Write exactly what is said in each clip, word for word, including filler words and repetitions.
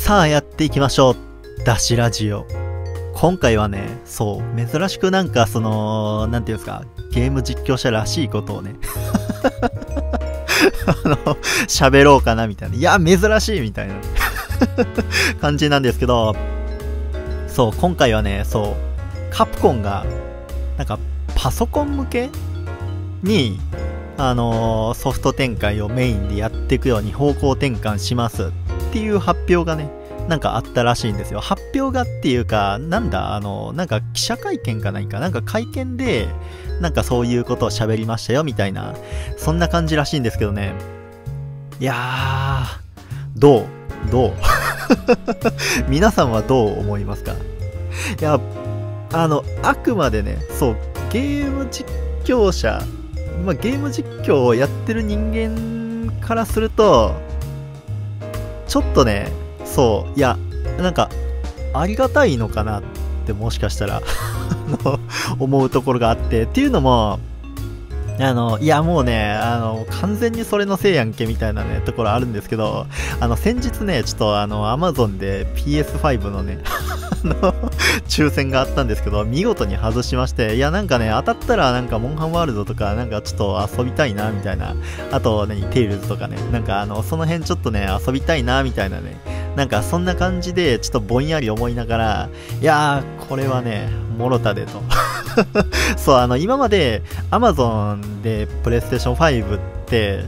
さあやっていきましょう。ダシラジオ。今回はね、そう、珍しくなんかその、なんていうんですか、ゲーム実況者らしいことをね、あの、喋ろうかなみたいな。いや、珍しいみたいな感じなんですけど、そう、今回はね、そう、カプコンが、なんか、パソコン向けに、あのー、ソフト展開をメインでやっていくように方向転換しますっていう発表がね、なんかあったらしいんですよ。発表がっていうか、なんだ、あの、なんか記者会見か何か、なんか会見で、なんかそういうことを喋りましたよみたいな、そんな感じらしいんですけどね。いやー、どうどう皆さんはどう思いますか？いや、あの、あくまでね、そう、ゲーム実況者、まあ、ゲーム実況をやってる人間からすると、ちょっとね、そう、いや、なんか、ありがたいのかなってもしかしたら思うところがあって、っていうのも、あの、いやもうね、あの、完全にそれのせいやんけみたいなね、ところあるんですけど、あの、先日ね、ちょっとあの、アマゾンで ピーエスファイブ のね、あの、抽選があったんですけど、見事に外しまして、いやなんかね、当たったらなんか、モンハンワールドとか、なんかちょっと遊びたいな、みたいな。あと、何、テイルズとかね、なんかあの、その辺ちょっとね、遊びたいな、みたいなね。なんかそんな感じで、ちょっとぼんやり思いながら、いやー、これはね、もろたでと。そう、あの、今まで Amazon で PlayStation ファイブって、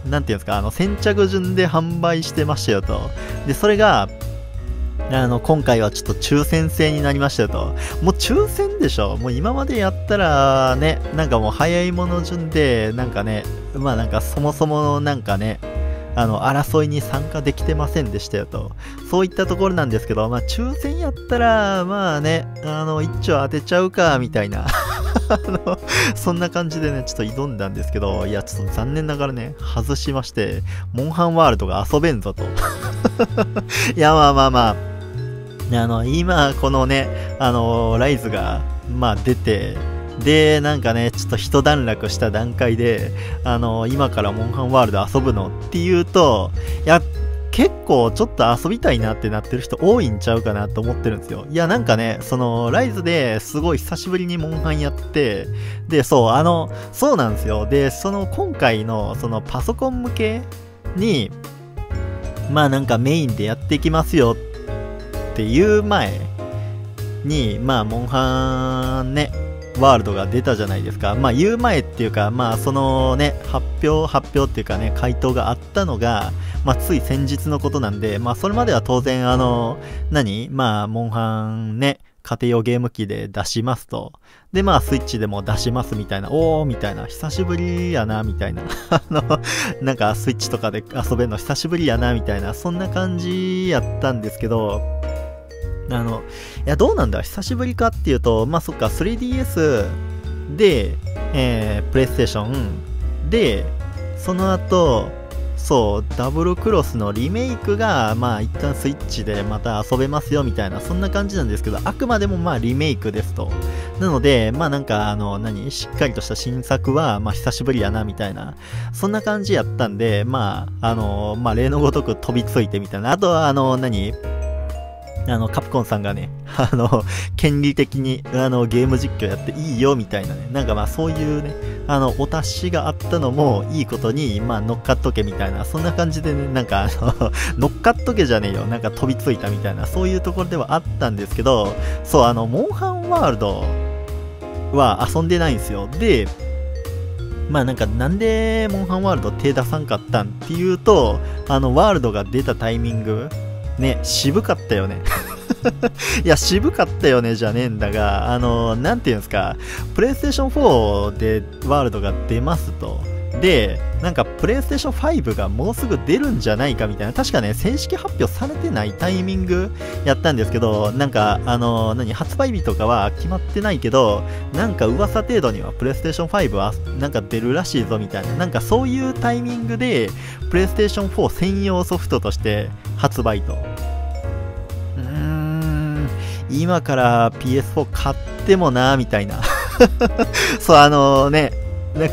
なんていうんですか、あの、先着順で販売してましたよと。で、それが、あの、今回はちょっと抽選制になりましたよと。もう抽選でしょ。もう今までやったらね、なんかもう早いもの順で、なんかね、まあなんかそもそもなんかね、あの、争いに参加できてませんでしたよと。そういったところなんですけど、まあ、抽選やったら、まあね、あの、一丁当てちゃうか、みたいな。あの、そんな感じでね、ちょっと挑んだんですけど、いや、ちょっと残念ながらね、外しまして、モンハンワールドが遊べんぞと。いや、まあまあまあ、あの、今、このね、あの、ライズが、まあ出て、で、なんかね、ちょっと一段落した段階で、あの、今からモンハンワールド遊ぶのっていうと、いや、結構ちょっと遊びたいなってなってる人多いんちゃうかなと思ってるんですよ。いや、なんかね、その、ライズですごい久しぶりにモンハンやって、で、そう、あの、そうなんですよ。で、その、今回の、その、パソコン向けに、まあなんかメインでやっていきますよっていう前に、まあ、モンハンね、ワールドが出たじゃないですか。まあ言う前っていうか、まあそのね、発表、発表っていうかね、回答があったのが、まあつい先日のことなんで、まあそれまでは当然あの、何まあモンハンね、家庭用ゲーム機で出しますと。でまあスイッチでも出しますみたいな、おーみたいな、久しぶりやなみたいな。あの、なんかスイッチとかで遊べるの久しぶりやなみたいな、そんな感じやったんですけど、あの、いや、どうなんだ久しぶりかっていうと、まあ、そっか、スリーディーエス で、えー、プレイステーションで、その後、そう、ダブルクロスのリメイクが、まあ、一旦スイッチでまた遊べますよ、みたいな、そんな感じなんですけど、あくまでもまあ、リメイクですと。なので、まあ、なんか、あの、何しっかりとした新作は、まあ、久しぶりやな、みたいな、そんな感じやったんで、まあ、あの、まあ、例のごとく飛びついてみたいな。あとは、あの、何あの、カプコンさんがね、あの、権利的に、あの、ゲーム実況やっていいよ、みたいなね。なんかまあ、そういうね、あの、お達しがあったのも、いいことに、まあ、乗っかっとけ、みたいな、そんな感じでね、なんか、あの、乗っかっとけじゃねえよ、なんか飛びついたみたいな、そういうところではあったんですけど、そう、あの、モンハンワールドは遊んでないんですよ。で、まあなんかなんでモンハンワールド手出さんかったんっていうと、あの、ワールドが出たタイミング、ね、渋かったよね。いや、渋かったよね、じゃねえんだが、あの、なんていうんですか、プレイステーションフォーでワールドが出ますと。で、なんか、プレイステーションファイブがもうすぐ出るんじゃないかみたいな、確かね、正式発表されてないタイミングやったんですけど、なんか、あの、何、発売日とかは決まってないけど、なんか噂程度にはプレイステーションファイブはなんか出るらしいぞみたいな、なんかそういうタイミングで、プレイステーションフォー専用ソフトとして発売と。うーん、今から ピーエスフォー 買ってもな、みたいな。そう、あのね、なんか、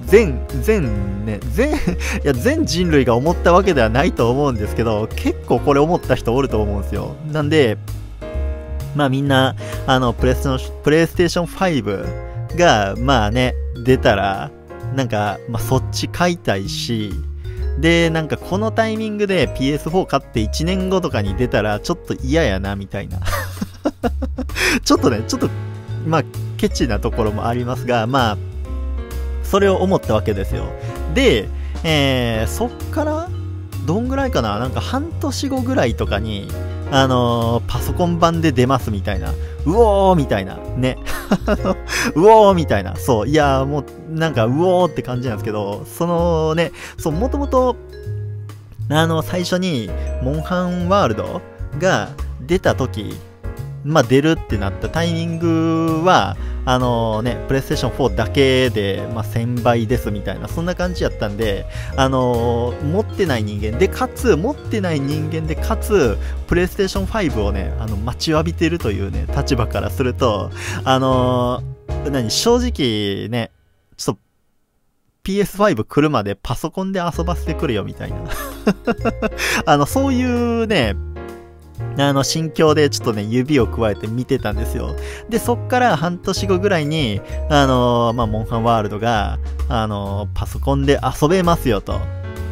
全、全ね、全、いや、全人類が思ったわけではないと思うんですけど、結構これ思った人おると思うんですよ。なんで、まあみんな、あの、プレイステーション、プレイステーションファイブが、まあね、出たら、なんか、まあそっち買いたいし、で、なんかこのタイミングで ピーエスフォー 買っていちねんごとかに出たらちょっと嫌やな、みたいな。ちょっとね、ちょっと、まあ、ケチなところもありますが、まあ、それを思ったわけですよ。で、えー、そっから、どんぐらいかな、なんか半年後ぐらいとかに、あのー、パソコン版で出ますみたいな。うおーみたいな。ね。うおーみたいな。そう。いやーもう、なんか、うおーって感じなんですけど、そのね、そう、もともと、あの、最初に、モンハンワールドが出た時、まあ、出るってなったタイミングは、あのね、プレイステーションフォーだけで、まあ、せんばいですみたいな、そんな感じやったんで、あのー、持ってない人間で、かつ、持ってない人間で、かつ、プレイステーションファイブをね、あの、待ちわびてるというね、立場からすると、あのー、何、正直ね、ちょっと、ピーエスファイブ 来るまでパソコンで遊ばせてくれよ、みたいな。あの、そういうね、あの、心境でちょっとね、指を加えて見てたんですよ。で、そっから半年後ぐらいに、あのー、まあ、モンハンワールドが、あのー、パソコンで遊べますよと。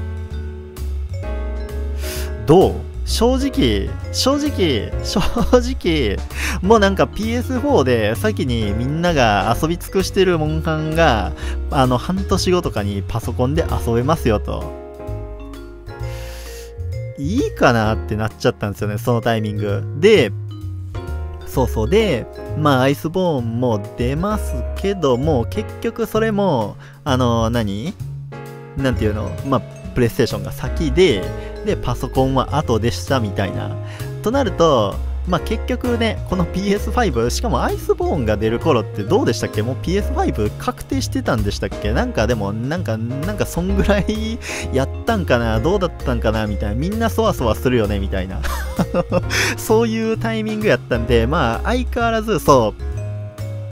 どう？正直、正直、正直、もうなんか ピーエスフォー で先にみんなが遊び尽くしてるモンハンが、あの、半年後とかにパソコンで遊べますよと。いいかなってなっちゃったんですよね、そのタイミング。で、そうそう。で、まあ、アイスボーンも出ますけども、結局それも、あの、何？なんていうの？まあ、プレイステーションが先で、で、パソコンは後でしたみたいな。となると、まあ、結局ね、この ピーエスファイブ、しかもアイスボーンが出る頃ってどうでしたっけ？もう ピーエスファイブ 確定してたんでしたっけ？なんかでも、なんか、なんかそんぐらいやったんかな？どうだったんかな？みたいな。みんなそわそわするよねみたいな。そういうタイミングやったんで、まあ、相変わらず、そう。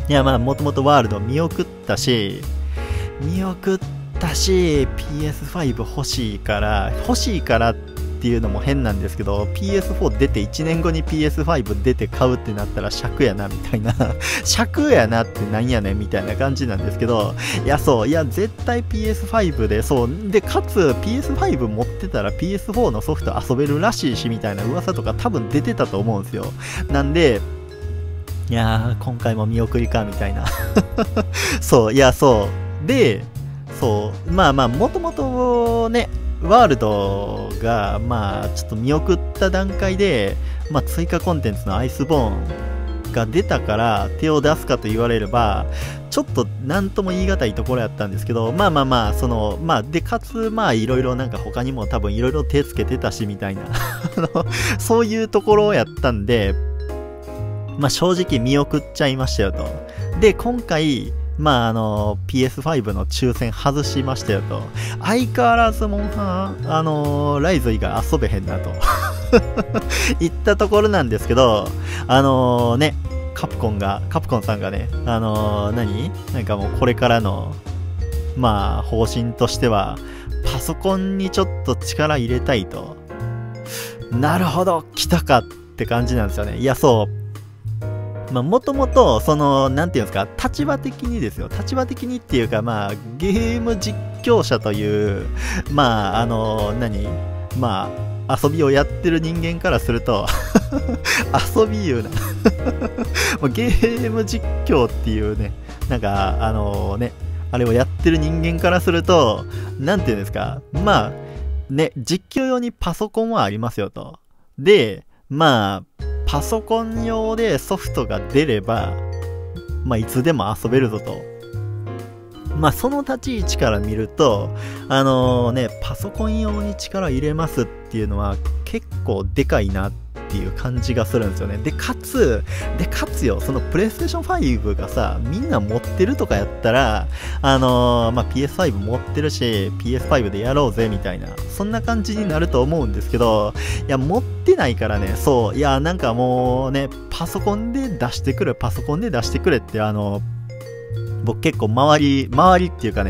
いや、まあ、もともとワールド見送ったし、見送ったし、ピーエスファイブ 欲しいから、欲しいからって、っていうのも変なんですけど ピーエスフォー 出ていちねんごに ピーエスファイブ 出て買うってなったら尺やなみたいな尺やなってなんやねんみたいな感じなんですけど、いやそういや絶対 ピーエスファイブ でそうでかつ ピーエスファイブ 持ってたら ピーエスフォー のソフト遊べるらしいしみたいな噂とか多分出てたと思うんですよ。なんでいやー今回も見送りかみたいなそういやそうでそうまあまあもともとねワールドが、まあ、ちょっと見送った段階で、まあ、追加コンテンツのアイスボーンが出たから手を出すかと言われれば、ちょっと何とも言い難いところやったんですけど、まあまあまあ、その、まあ、で、かつ、まあ、いろいろなんか他にも多分いろいろ手つけてたし、みたいなそういうところやったんで、まあ、正直見送っちゃいましたよと。で、今回、まああの ピーエスファイブ の抽選外しましたよと。相変わらずモンハンあのライズ以外遊べへんなと言ったところなんですけど、あのー、ねカプコンがカプコンさんがねあのー、何なんかもうこれからのまあ方針としてはパソコンにちょっと力入れたいと。なるほど来たかって感じなんですよね。いやそうまあ、もともと、その、なんていうんですか、立場的にですよ。立場的にっていうか、まあ、ゲーム実況者という、まあ、あの、何まあ、遊びをやってる人間からすると、遊び言うな。ゲーム実況っていうね、なんか、あのね、あれをやってる人間からすると、なんていうんですか、まあ、ね、実況用にパソコンはありますよと。で、まあ、パソコン用でソフトが出れば、まあ、いつでも遊べるぞと。まあ、その立ち位置から見ると、あのー、ね、パソコン用に力入れますっていうのは結構でかいなっていう感じがするんですよね。で、かつ、で、かつよ、そのプレイステーションファイブがさ、みんな持ってるとかやったら、あのー、まあ、ピーエスファイブ 持ってるし、ピーエスファイブ でやろうぜみたいな、そんな感じになると思うんですけど、いや、持ってないからね、そう、いや、なんかもうね、パソコンで出してくれ、パソコンで出してくれって、あの、僕結構周り、周りっていうかね、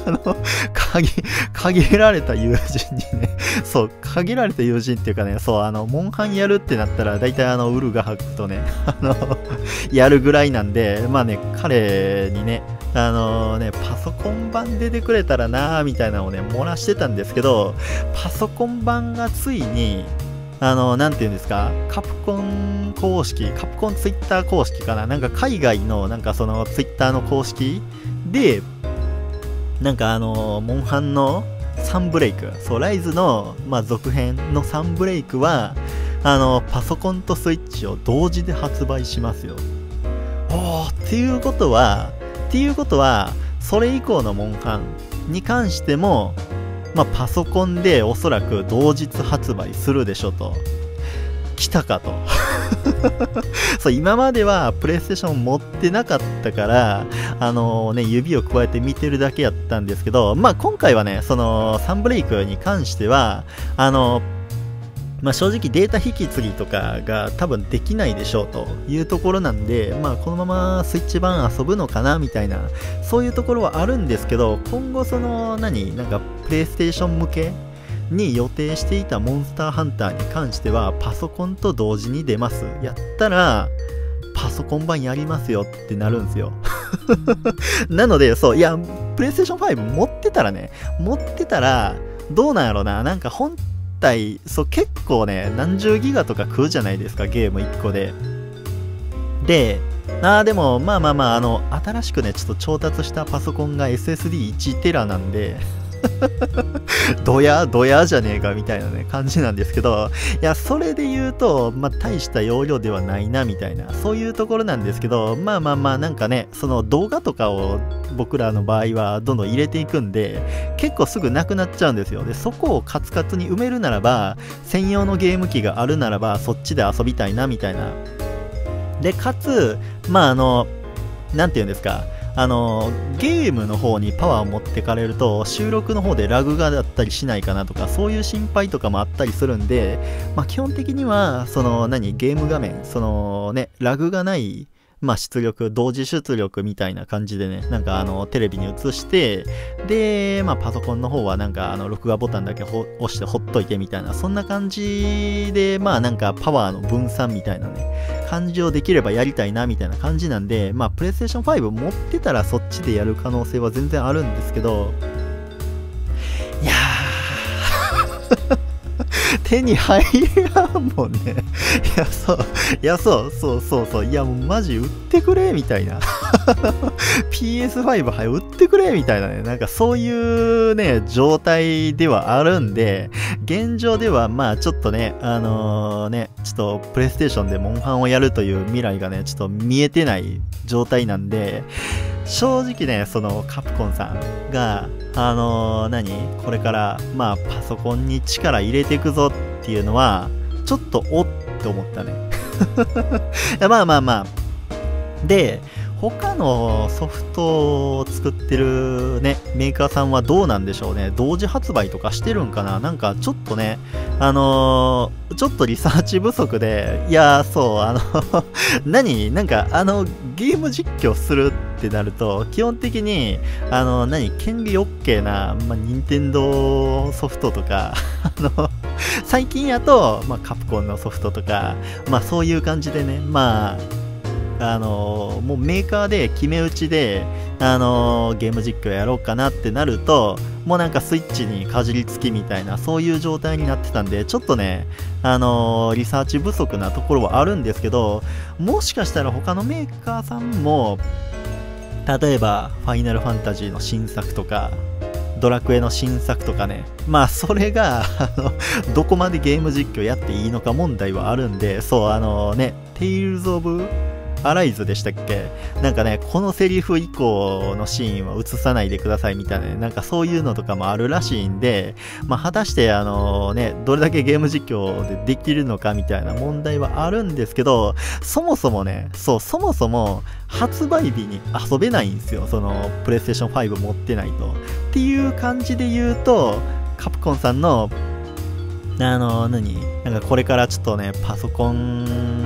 あの、限、限られた友人にね、そう、限られた友人っていうかね、そう、あの、モンハンやるってなったら、大体あの、ウルガハクとね、あの、やるぐらいなんで、まあね、彼にね、あのね、パソコン版出てくれたらなーみたいなのをね、漏らしてたんですけど、パソコン版がついに、あの、なんて言うんですか、カプコン公式、カプコンツイッター公式かな、なんか海外の、なんかそのツイッターの公式で、なんかあの、モンハンのサンブレイク、そう、ライズの、まあ、続編のサンブレイクは、あの、パソコンとスイッチを同時で発売しますよ。おー、っていうことは、っていうことは、それ以降のモンハンに関しても、まあ、パソコンでおそらく同日発売するでしょと。来たかと。そう、今まではプレイステーション持ってなかったから、あのね、指を加えて見てるだけやったんですけど、まあ、今回はね、その、サンブレイクに関しては、あの、まあ、正直データ引き継ぎとかが多分できないでしょうというところなんで、まあ、このままスイッチ版遊ぶのかなみたいな、そういうところはあるんですけど、今後その何なんかプレイステーション向けに予定していたモンスターハンターに関してはパソコンと同時に出ます。やったらパソコン版やりますよってなるんですよ。なので、そう、いや、プレイステーションファイブ持ってたらね、持ってたらどうなんやろな、なんか本そう、結構ね、何十ギガとか食うじゃないですか、ゲームいっこで。で、あーでも、まあまあまあ、あの、新しくね、ちょっと調達したパソコンが エスエスディーいち テラなんで、ドヤ、ドヤじゃねえかみたいなね、感じなんですけど、いや、それで言うと、まあ、大した容量ではないな、みたいな、そういうところなんですけど、まあまあまあ、なんかね、その動画とかを僕らの場合はどんどん入れていくんで、結構すぐなくなっちゃうんですよ。で、そこをカツカツに埋めるならば、専用のゲーム機があるならば、そっちで遊びたいな、みたいな。で、かつ、まああの、なんて言うんですか、あのゲームの方にパワーを持ってかれると収録の方でラグがだったりしないかなとかそういう心配とかもあったりするんで、まあ、基本的にはその何ゲーム画面そのねラグがないまあ出力同時出力みたいな感じでねなんかあのテレビに映してでまあパソコンの方はなんかあの録画ボタンだけ押してほっといてみたいなそんな感じでまあなんかパワーの分散みたいなね感じをできればやりたいなみたいな感じなんでまあプレイステーションファイブ持ってたらそっちでやる可能性は全然あるんですけどいやー手に入らんもんね。いや、そう、いや、そう、そう、そう、そう、いや、もうマジ売ってくれ、みたいな。ピーエスファイブ はい売ってくれ、みたいなね。なんかそういうね、状態ではあるんで、現状では、まあちょっとね、あのー、ね、ちょっとプレイステーションでモンハンをやるという未来がね、ちょっと見えてない状態なんで、正直ね、そのカプコンさんが、あのー、何これから、まあ、パソコンに力入れていくぞっていうのは、ちょっとおって思ったね。いやまあまあまあ。で、他のソフトを作ってるね、メーカーさんはどうなんでしょうね。同時発売とかしてるんかななんかちょっとね、あのー、ちょっとリサーチ不足で、いやー、そう、あの、何なんか、あの、ゲーム実況するってなると、基本的に、あの、何権利 OK な、まあ、任天堂ソフトとか、あの、最近やと、まあ、カプコンのソフトとか、まあ、そういう感じでね、まあ、あのー、もうメーカーで決め打ちで、あのー、ゲーム実況やろうかなってなると、もうなんかスイッチにかじりつきみたいな、そういう状態になってたんで、ちょっとね、あのー、リサーチ不足なところはあるんですけど、もしかしたら他のメーカーさんも、例えば、ファイナルファンタジーの新作とか、ドラクエの新作とかね。まあ、それが、あの、どこまでゲーム実況やっていいのか問題はあるんで、そう、あのね、テイルズ・オブ・アライズでしたっけなんかね、このセリフ以降のシーンは映さないでくださいみたいなね、なんかそういうのとかもあるらしいんで、まあ、果たしてあのね、どれだけゲーム実況でできるのかみたいな問題はあるんですけど、そもそもね、そう、そもそも発売日に遊べないんですよ。その、プレイステーションファイブ持ってないと。っていう感じで言うと、カプコンさんの、あの、何なんかこれからちょっとね、パソコン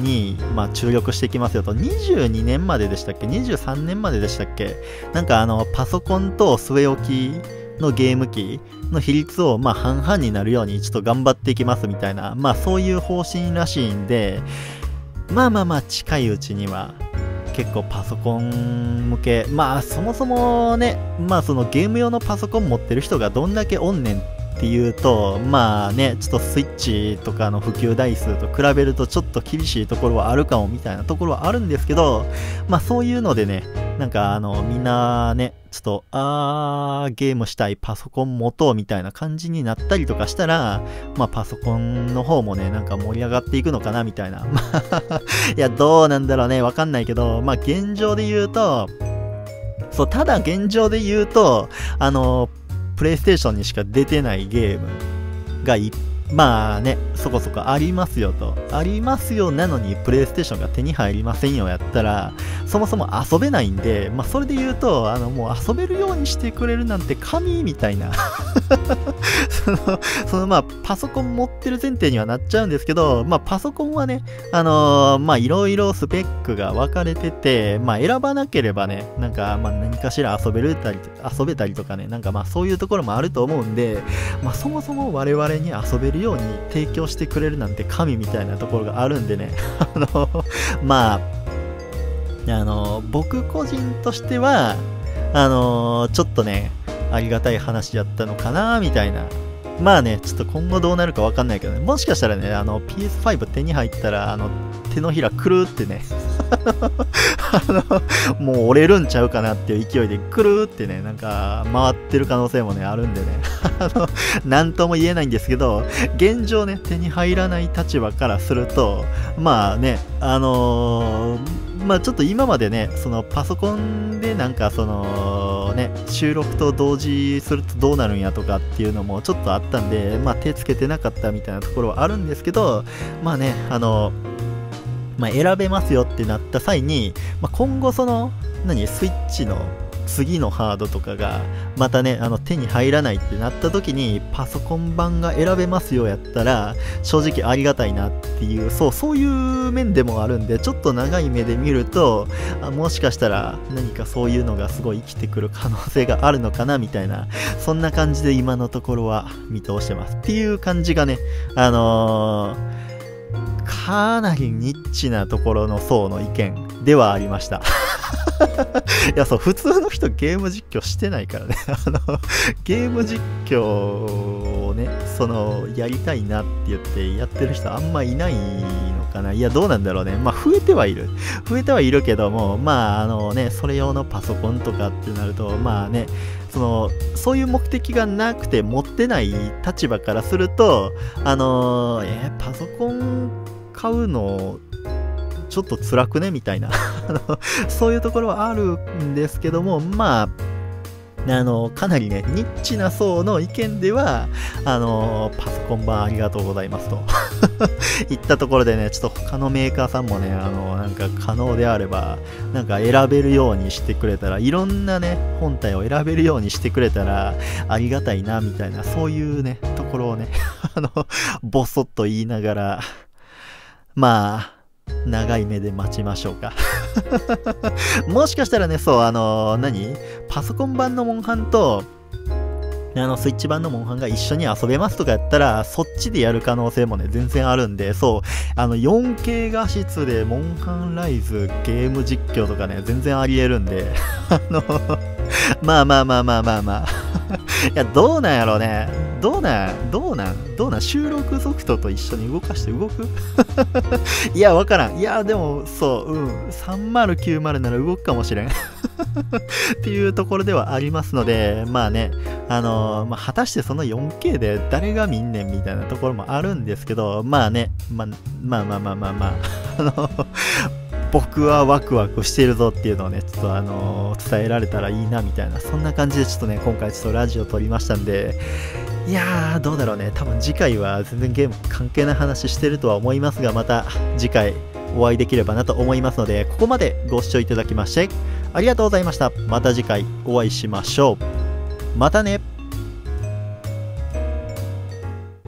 に、まあ、注力していきますよと。にじゅうにねんまででしたっけ ?にじゅうさんねんまででしたっけ？なんかあの、パソコンと据え置きのゲーム機の比率を、まあ、半々になるようにちょっと頑張っていきますみたいな、まあ、そういう方針らしいんで、まあまあまあ、近いうちには、結構パソコン向け、まあそもそもね、まあそのゲーム用のパソコン持ってる人がどんだけおんねんっていうと、まあね、ちょっとスイッチとかの普及台数と比べるとちょっと厳しいところはあるかもみたいなところはあるんですけど、まあそういうのでね、なんかあのみんなね、ちょっとあーゲームしたいパソコン持とうみたいな感じになったりとかしたら、まあパソコンの方もね、なんか盛り上がっていくのかなみたいな。まあいや、どうなんだろうね、わかんないけど、まあ現状で言うと、そう、ただ現状で言うと、あの、プレイステーションにしか出てないゲームがいまあね、そこそこありますよと。ありますよなのにプレイステーションが手に入りませんよやったら、そもそも遊べないんで、まあそれで言うと、あのもう遊べるようにしてくれるなんて神みたいな。その、そのまあパソコン持ってる前提にはなっちゃうんですけど、まあパソコンはね、あのー、まあいろいろスペックが分かれてて、まあ選ばなければね、なんかまあ何かしら遊べるたり、遊べたりとかね、なんかまあそういうところもあると思うんで、まあそもそも我々に遊べるように提供してくれるなんて神みたいなところがあるんでねあのまああの僕個人としてはあのちょっとねありがたい話やったのかなみたいな。まあね、ちょっと今後どうなるかわかんないけどね、もしかしたらね、あの ピーエスファイブ 手に入ったらあの手のひらくるってねあのもう折れるんちゃうかなっていう勢いでくるってね、なんか回ってる可能性もねあるんでねあのなんとも言えないんですけど、現状ね手に入らない立場からすると、まあねあのーまあちょっと今までね、そのパソコンでなんかそのね、収録と同時するとどうなるんやとかっていうのもちょっとあったんで、まあ手つけてなかったみたいなところはあるんですけど、まあね、あの、まあ選べますよってなった際に、まあ、今後その、何、スイッチの次のハードとかがまたねあの手に入らないってなった時にパソコン版が選べますよやったら正直ありがたいなっていう、そうそういう面でもあるんで、ちょっと長い目で見るとあもしかしたら何かそういうのがすごい生きてくる可能性があるのかなみたいな、そんな感じで今のところは見通してますっていう感じがね、あのー、かなりニッチなところの層の意見ではありましたいやそう普通の人ゲーム実況してないからねあのゲーム実況をねそのやりたいなって言ってやってる人あんまいないのかな。いやどうなんだろうね。まあ増えてはいる増えてはいるけども、まああのねそれ用のパソコンとかってなるとまあねそのそういう目的がなくて持ってない立場からするとあのえー、パソコン買うのちょっと辛くねみたいなそういうところはあるんですけども、まああのかなりねニッチな層の意見ではあのパソコン版ありがとうございますと言ったところでね、ちょっと他のメーカーさんもねあのなんか可能であればなんか選べるようにしてくれたら、いろんなね本体を選べるようにしてくれたらありがたいなみたいな、そういうねところをねあのボソッと言いながらまあ長い目で待ちましょうかもしかしたらねそうあの何パソコン版のモンハンとあのスイッチ版のモンハンが一緒に遊べますとかやったらそっちでやる可能性もね全然あるんで、そうあの よんケー 画質でモンハンライズゲーム実況とかね全然ありえるんであのまあまあまあまあまあまあいやどうなんやろうね、どうなんどうなんどうなん収録ソフトと一緒に動かして動くいやわからん。いやでもそううんさんまるきゅうまるなら動くかもしれんっていうところではありますので、まあねあのー、まあ果たしてその よんケー で誰が見んねんみたいなところもあるんですけど、まあねまあまあまあまあまあまああの僕はワクワクしているぞっていうのをねちょっとあのー、伝えられたらいいなみたいな、そんな感じでちょっとね今回ちょっとラジオ撮りましたんで、いやーどうだろうね、多分次回は全然ゲーム関係ない話してるとは思いますが、また次回お会いできればなと思いますので、ここまでご視聴いただきましてありがとうございました。また次回お会いしましょう。またね。